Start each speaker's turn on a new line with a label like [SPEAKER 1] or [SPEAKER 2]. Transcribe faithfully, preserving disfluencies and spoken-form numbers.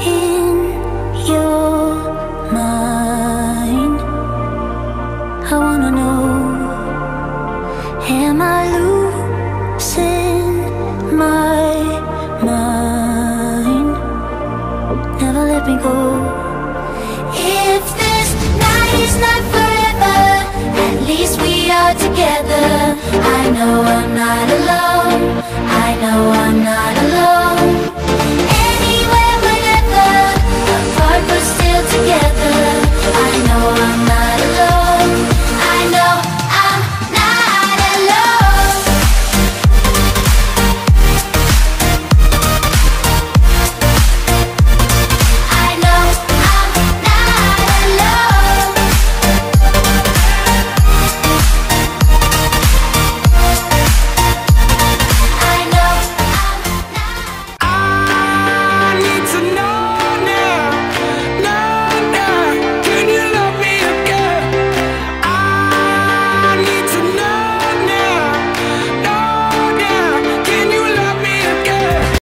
[SPEAKER 1] in your mind. I wanna know, am I losing my mind? Never let me go. If this night is not forever, at least we are together. I know I'm not alone, I know I'm not alone.